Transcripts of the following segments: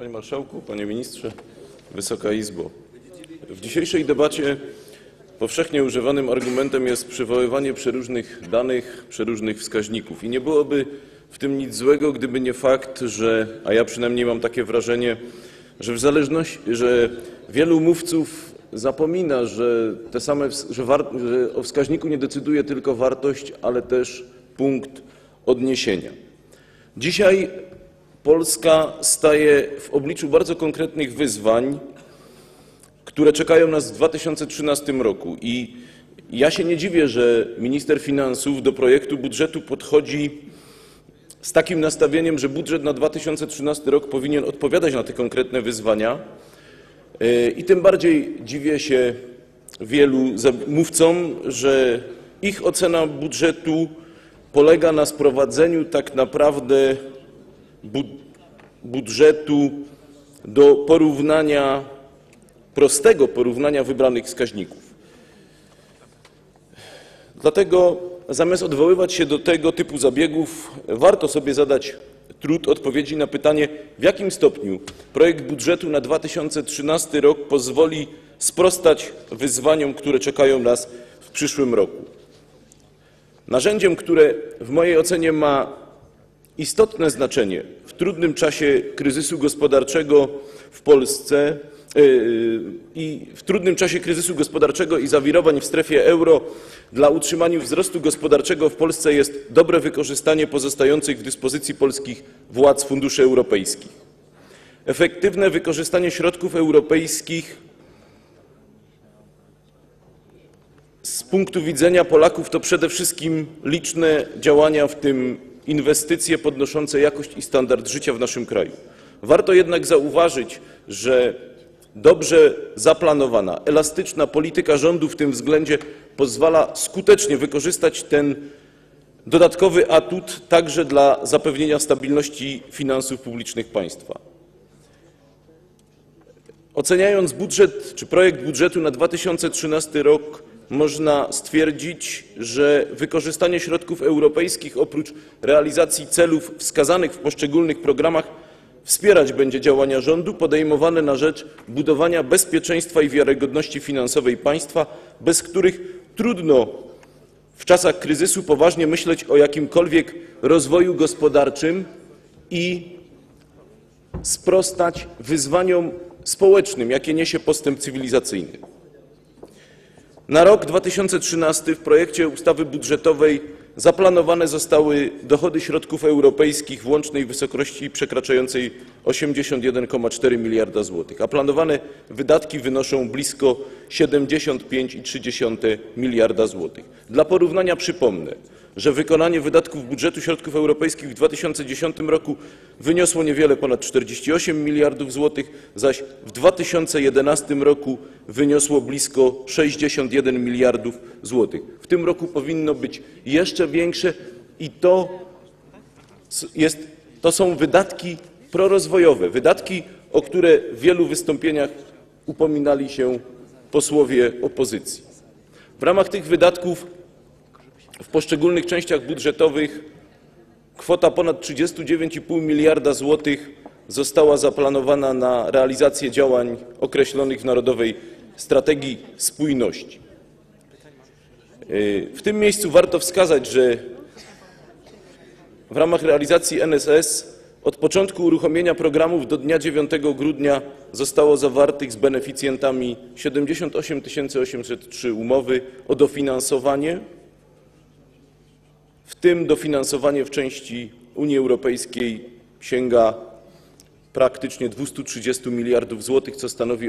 Panie Marszałku, Panie Ministrze, Wysoka Izbo! W dzisiejszej debacie powszechnie używanym argumentem jest przywoływanie przeróżnych danych, przeróżnych wskaźników. I nie byłoby w tym nic złego, gdyby nie fakt, a ja przynajmniej mam takie wrażenie, że wielu mówców zapomina, że o wskaźniku nie decyduje tylko wartość, ale też punkt odniesienia. Dzisiaj Polska staje w obliczu bardzo konkretnych wyzwań, które czekają nas w 2013 roku. I ja się nie dziwię, że minister finansów do projektu budżetu podchodzi z takim nastawieniem, że budżet na 2013 rok powinien odpowiadać na te konkretne wyzwania. I tym bardziej dziwię się wielu mówcom, że ich ocena budżetu polega na sprowadzeniu tak naprawdę budżetu do porównania, prostego porównania wybranych wskaźników. Dlatego zamiast odwoływać się do tego typu zabiegów, warto sobie zadać trud odpowiedzi na pytanie, w jakim stopniu projekt budżetu na 2013 rok pozwoli sprostać wyzwaniom, które czekają nas w przyszłym roku. Narzędziem, które w mojej ocenie ma istotne znaczenie w trudnym czasie kryzysu gospodarczego w Polsce i zawirowań w strefie euro dla utrzymania wzrostu gospodarczego w Polsce jest dobre wykorzystanie pozostających w dyspozycji polskich władz funduszy europejskich. Efektywne wykorzystanie środków europejskich z punktu widzenia Polaków to przede wszystkim liczne działania, w tym inwestycje podnoszące jakość i standard życia w naszym kraju. Warto jednak zauważyć, że dobrze zaplanowana, elastyczna polityka rządu w tym względzie pozwala skutecznie wykorzystać ten dodatkowy atut także dla zapewnienia stabilności finansów publicznych państwa. Oceniając budżet czy projekt budżetu na 2013 rok, można stwierdzić, że wykorzystanie środków europejskich oprócz realizacji celów wskazanych w poszczególnych programach wspierać będzie działania rządu podejmowane na rzecz budowania bezpieczeństwa i wiarygodności finansowej państwa, bez których trudno w czasach kryzysu poważnie myśleć o jakimkolwiek rozwoju gospodarczym i sprostać wyzwaniom społecznym, jakie niesie postęp cywilizacyjny. Na rok 2013 w projekcie ustawy budżetowej zaplanowane zostały dochody środków europejskich w łącznej wysokości przekraczającej 81,4 miliarda złotych, a planowane wydatki wynoszą blisko 75,3 miliarda złotych. Dla porównania przypomnę, że wykonanie wydatków budżetu środków europejskich w 2010 roku wyniosło niewiele ponad 48 miliardów złotych, zaś w 2011 roku wyniosło blisko 61 miliardów złotych. W tym roku powinno być jeszcze większe i to są wydatki prorozwojowe, wydatki, o które w wielu wystąpieniach upominali się posłowie opozycji. W ramach tych wydatków w poszczególnych częściach budżetowych kwota ponad 39,5 miliarda złotych została zaplanowana na realizację działań określonych w Narodowej Strategii Spójności. W tym miejscu warto wskazać, że w ramach realizacji NSS od początku uruchomienia programów do dnia 9 grudnia zostało zawartych z beneficjentami 78 803 umowy o dofinansowanie, w tym dofinansowanie w części Unii Europejskiej sięga praktycznie 230 miliardów złotych, co stanowi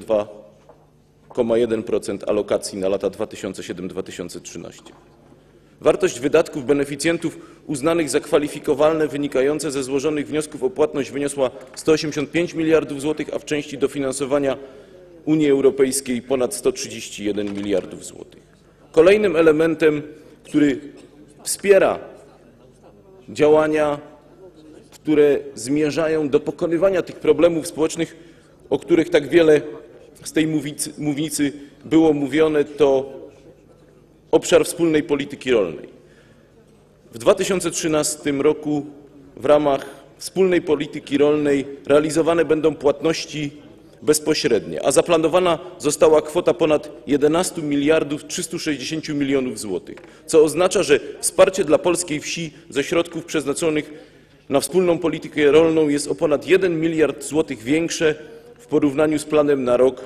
82,1% alokacji na lata 2007-2013. Wartość wydatków beneficjentów uznanych za kwalifikowalne wynikające ze złożonych wniosków o płatność wyniosła 185 miliardów złotych, a w części dofinansowania Unii Europejskiej ponad 131 miliardów złotych. Kolejnym elementem, który wspiera działania, które zmierzają do pokonywania tych problemów społecznych, o których tak wiele z tej mównicy było mówione, to obszar wspólnej polityki rolnej. W 2013 roku w ramach wspólnej polityki rolnej realizowane będą płatności bezpośrednie, a zaplanowana została kwota ponad 11 miliardów 360 milionów złotych, co oznacza, że wsparcie dla polskiej wsi ze środków przeznaczonych na wspólną politykę rolną jest o ponad 1 miliard złotych większe w porównaniu z planem na rok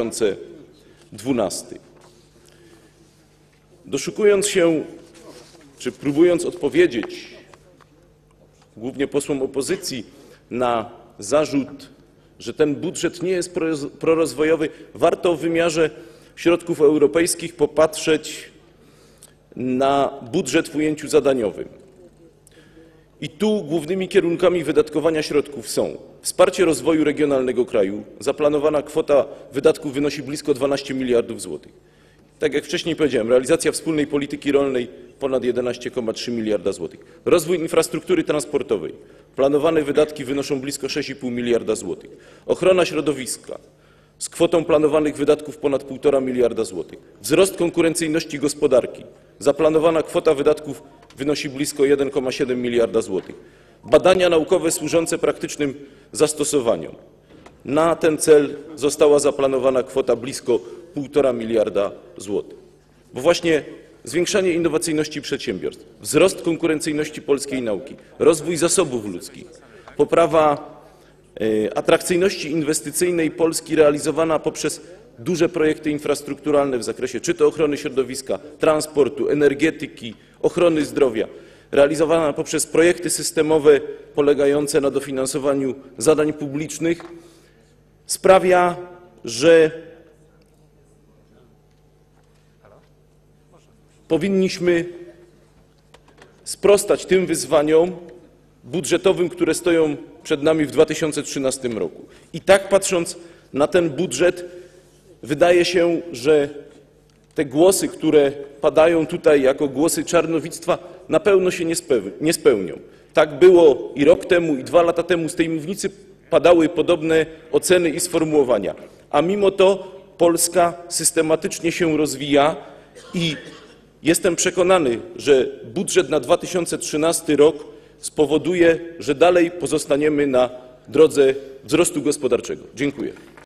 2012. Doszukując się, czy próbując odpowiedzieć głównie posłom opozycji na zarzut, że ten budżet nie jest prorozwojowy, warto w wymiarze środków europejskich popatrzeć na budżet w ujęciu zadaniowym. I tu głównymi kierunkami wydatkowania środków są wsparcie rozwoju regionalnego kraju. Zaplanowana kwota wydatków wynosi blisko 12 miliardów złotych. Tak jak wcześniej powiedziałem, realizacja wspólnej polityki rolnej ponad 11,3 miliarda złotych. Rozwój infrastruktury transportowej. Planowane wydatki wynoszą blisko 6,5 miliarda złotych. Ochrona środowiska z kwotą planowanych wydatków ponad 1,5 miliarda złotych. Wzrost konkurencyjności gospodarki. Zaplanowana kwota wydatków wynosi blisko 1,7 miliarda złotych. Badania naukowe służące praktycznym zastosowaniom. Na ten cel została zaplanowana kwota blisko 1,5 miliarda złotych. Bo właśnie zwiększanie innowacyjności przedsiębiorstw, wzrost konkurencyjności polskiej nauki, rozwój zasobów ludzkich, poprawa atrakcyjności inwestycyjnej Polski realizowana poprzez duże projekty infrastrukturalne w zakresie czy to ochrony środowiska, transportu, energetyki, ochrony zdrowia, realizowana poprzez projekty systemowe polegające na dofinansowaniu zadań publicznych, sprawia, że powinniśmy sprostać tym wyzwaniom budżetowym, które stoją przed nami w 2013 roku. I tak patrząc na ten budżet, wydaje się, że te głosy, które padają tutaj jako głosy czarnowictwa, na pewno się nie spełnią. Tak było i rok temu, i 2 lata temu z tej mównicy padały podobne oceny i sformułowania. A mimo to Polska systematycznie się rozwija i jestem przekonany, że budżet na 2013 rok spowoduje, że dalej pozostaniemy na drodze wzrostu gospodarczego. Dziękuję.